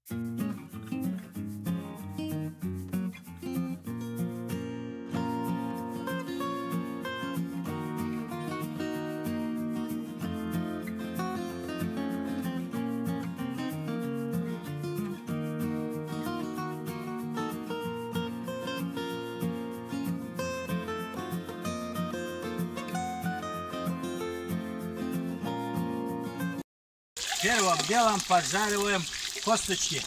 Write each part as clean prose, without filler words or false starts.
Первым делом поджариваем косточки.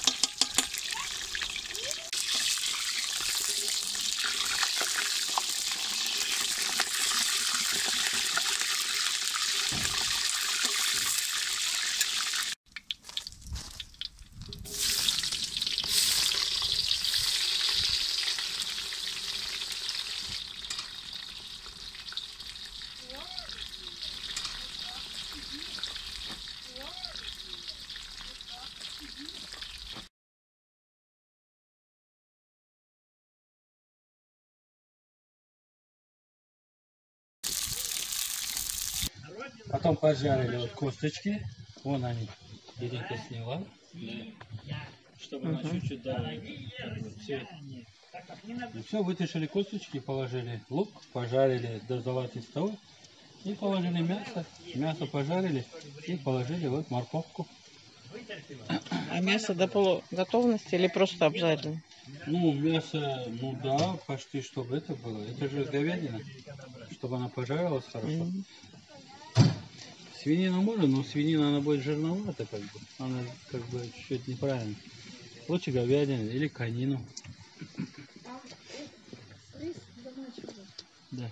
Потом пожарили вот косточки. Вон они. Иринка сняла. Чтобы она чуть-чуть все, вытащили косточки, положили лук, пожарили до золотистого. И положили мясо. Мясо пожарили и положили вот морковку. А мясо до полуготовности или просто обжарили? Ну, мясо, ну да, почти чтобы это было. Это же говядина, чтобы она пожарилась хорошо. Свинину можно, но свинина она будет жирновата, как бы. Она как бы чуть-чуть неправильно. Лучше говядину или конину. Да.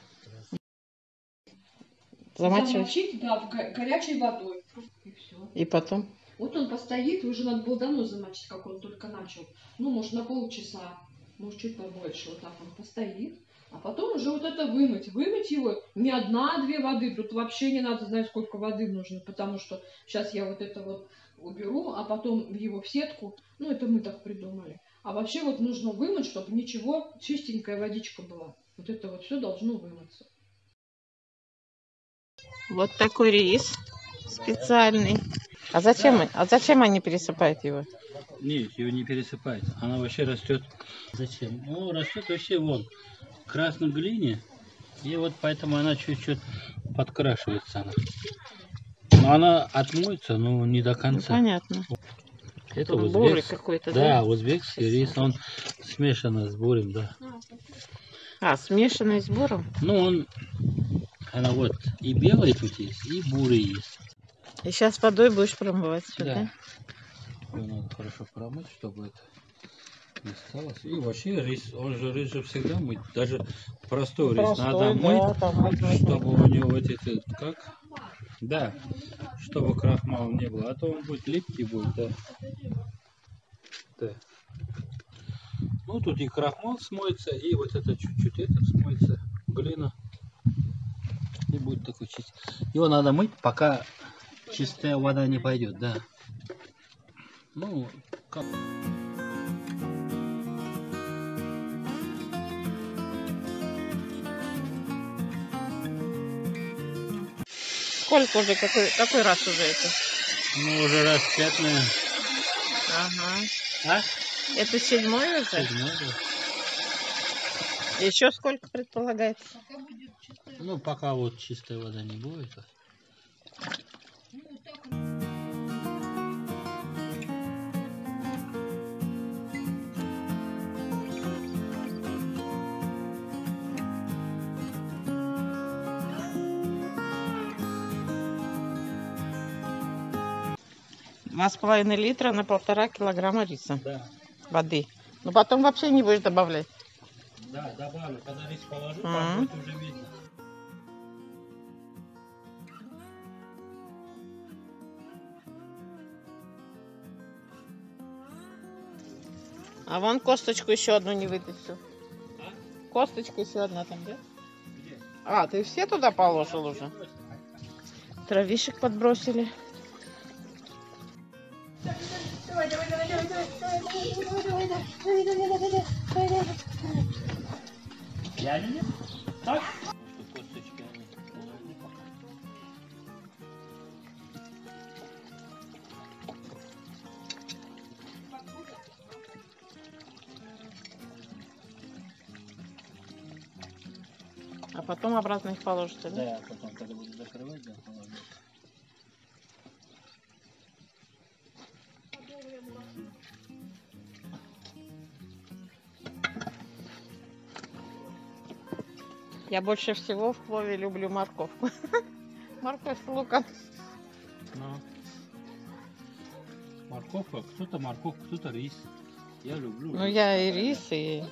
Замочить, да, горячей водой. И все. И потом? Вот он постоит, уже надо было давно замочить, как он только начал. Ну, может, на полчаса, может, чуть побольше. Вот так он постоит. А потом уже вот это вымыть. Вымыть его не одна-две воды. Тут вообще не надо знать, сколько воды нужно. Потому что сейчас я вот это вот уберу, а потом его в сетку. Ну, это мы так придумали. А вообще вот нужно вымыть, чтобы ничего, чистенькая водичка была. Вот это вот все должно вымыться. Вот такой рис специальный. А зачем они пересыпают его? Нет, его не пересыпать. Она вообще растет. Зачем? Ну, растет вообще вон в красной глине. И вот поэтому она чуть-чуть подкрашивается. Но она отмоется, но не до конца. Ну, понятно. Это бурый какой-то, да? Да, узбекский рис, он смешанный с бурым, да. А, смешанный с буром? Ну, она вот и белый тут есть, и бурый есть. И сейчас водой будешь промывать все, да? Его надо хорошо промыть, чтобы это не осталось. И вообще рис, он же рис же всегда мыть. Даже простой рис надо мыть, чтобы у него вот эти, как? Да, чтобы крахмал не было. А то он будет липкий будет, да. Да. Ну тут и крахмал смоется, и вот это чуть-чуть это смоется, глина. И будет такой чистый. Его надо мыть, пока чистая вода не пойдет, да. Ну, как... Сколько уже, какой раз уже это? Ну, уже раз 5, наверное. Ага. А? Это 7-й уже? 7, да. Еще сколько предполагается? Ну, пока вот чистая вода не будет. Два с половиной литра на 1,5 килограмма риса. Да. Воды. Но потом вообще не будешь добавлять. Да, добавлю. Когда рис положу, там будет уже видно. А вон косточку еще одну не вытащил. А? Косточка еще одна там, да? Где? А, ты все туда положил уже? Травишек подбросили. Я не так? Косточки они положили пока. А потом обратно их положите, да? Да, потом, когда буду закрывать, да, положу. Я больше всего в плове люблю морковку. Морковь с луком. Ну, морковка, кто-то морковку, кто-то рис. Я люблю. Ну, рис. я и рис, и...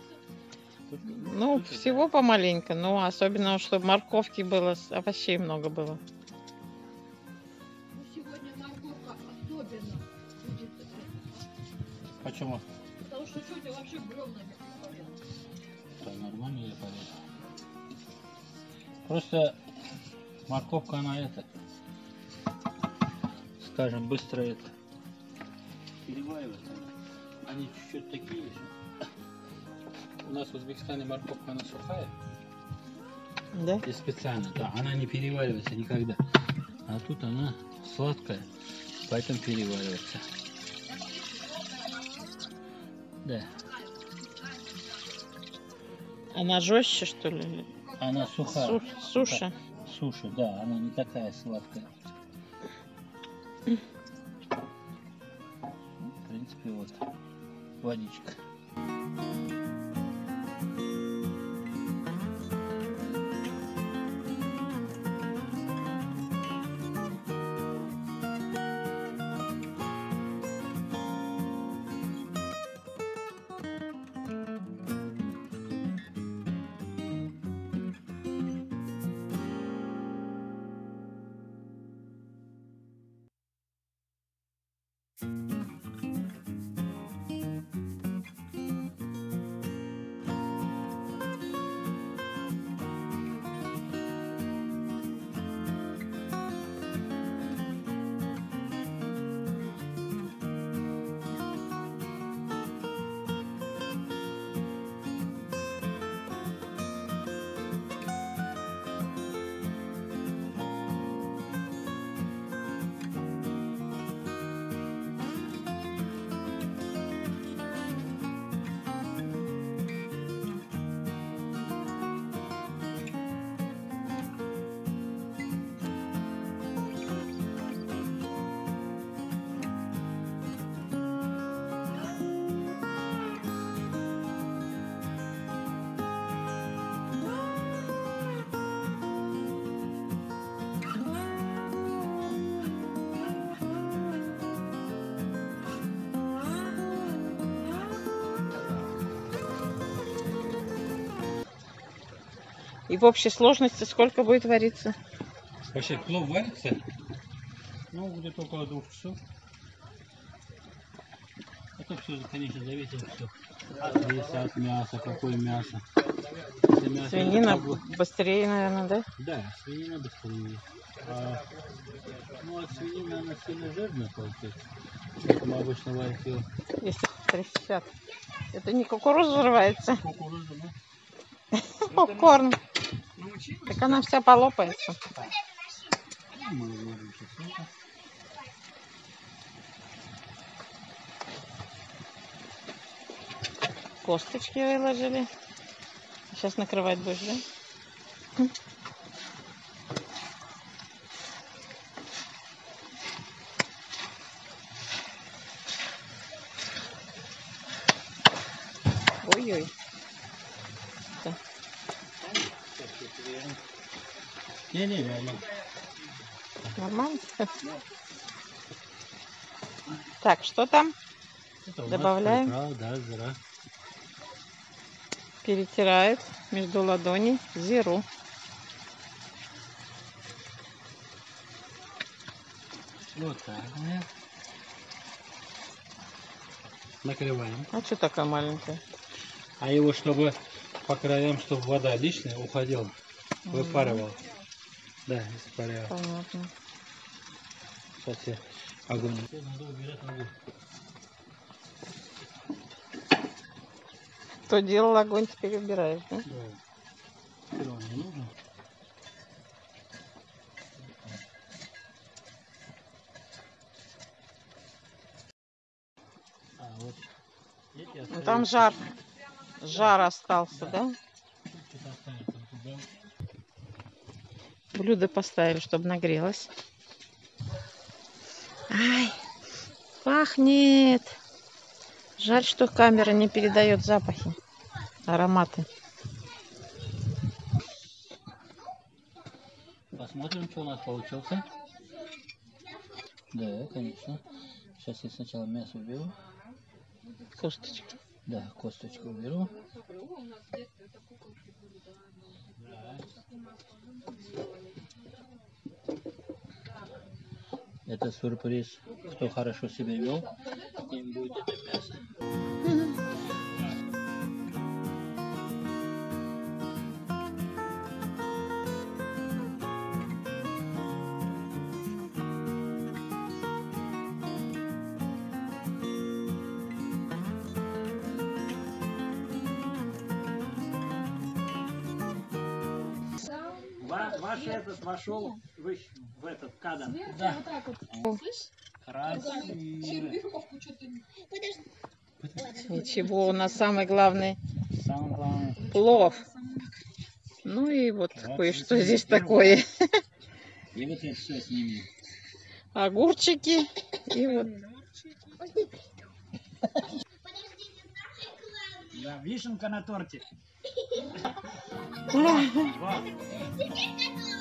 Ну, всего помаленько. Ну, особенно, чтобы морковки было, овощей много было. Ну, сегодня морковка особенно будет. Почему? Потому что сегодня вообще бревна не приколено. Да, нормально я полезу. Просто морковка, она это, скажем, быстро это переваривается. Они чуть-чуть такие еще. У нас в Узбекистане морковка, она сухая. Да? И специально, да, она не переваривается никогда. А тут она сладкая, поэтому переваривается. Да. Она жестче, что ли? Она сухая. Суша. Суша, да, она не такая сладкая. Ну, в принципе, вот водичка. И в общей сложности сколько будет вариться? Вообще плов варится, ну, где-то около 2 часов. Это все, конечно, зависит все от риса, от мяса, какое мясо. Если мясо Свинина это быстрее, наверное, да? да, свинина быстрее. Ну, а свинина, она сильно жирная получается. Поэтому обычно варят ее Если 360. Это не кукуруза взрывается. кукурузу, ну. Попкорн. Так она вся полопается. Мы варим сейчас это. Косточки выложили. Сейчас накрывать будешь, да? Ой-ой. Не, реально. Нормально? Так, что там? Это у нас Добавляем. приправа, да, зира. Перетирает между ладоней зиру. Вот так. Да. Накрываем. А что такая маленькая? А его, чтобы по краям, чтобы вода лишняя уходила, выпаривал. Да, испарял. Понятно. Сейчас я огонь. Надо убирать огонь. Кто делал огонь, теперь убираешь, да? Да. Все, не нужно. А, вот. Эти Ну, там жар остался, да? Что-то останется. Блюдо поставили, чтобы нагрелось. Ай, пахнет. Жаль, что камера не передает запахи, ароматы. Посмотрим, что у нас получился. Да, конечно. Сейчас я сначала мясо уберу. Косточки. Да, косточку уберу. Это сюрприз. Кто хорошо себя вел, им будет это мясо. Ваш этот вошел в этот кадр. Да. Вот так вот. Слышь? Красиво. Ничего, у нас самый главный Самое главное. плов. Ну и вот кое-что здесь такое. И вот это все сними. Огурчики. И вот. Да, вишенка на торте. Ах. Вот.